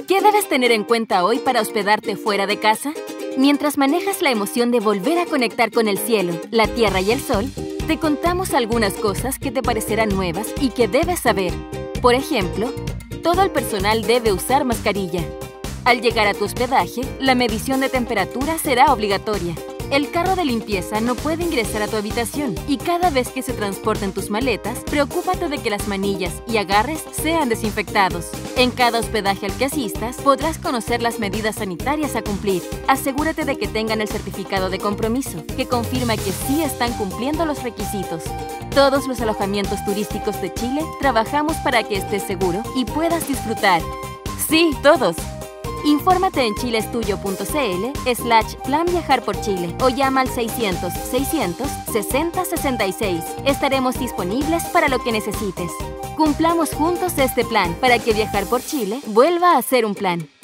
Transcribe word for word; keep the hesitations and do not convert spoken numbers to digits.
¿Qué debes tener en cuenta hoy para hospedarte fuera de casa? Mientras manejas la emoción de volver a conectar con el cielo, la tierra y el sol, te contamos algunas cosas que te parecerán nuevas y que debes saber. Por ejemplo, todo el personal debe usar mascarilla. Al llegar a tu hospedaje, la medición de temperatura será obligatoria. El carro de limpieza no puede ingresar a tu habitación y cada vez que se transporten tus maletas, preocúpate de que las manillas y agarres sean desinfectados. En cada hospedaje al que asistas, podrás conocer las medidas sanitarias a cumplir. Asegúrate de que tengan el certificado de compromiso, que confirma que sí están cumpliendo los requisitos. Todos los alojamientos turísticos de Chile trabajamos para que estés seguro y puedas disfrutar. ¡Sí, todos! Infórmate en chileestuyo.cl slash plan viajar por Chile o llama al seiscientos, seiscientos, sesenta, sesenta y seis. Estaremos disponibles para lo que necesites. Cumplamos juntos este plan para que viajar por Chile vuelva a ser un plan.